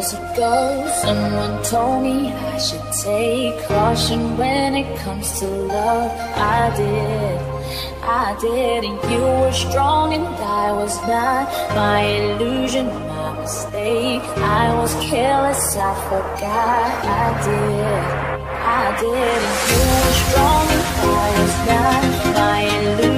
years ago, someone told me I should take caution when it comes to love. I did, and you were strong and I was not. My illusion, my mistake. I was careless, I forgot. I did, and you were strong and I was not. My illusion.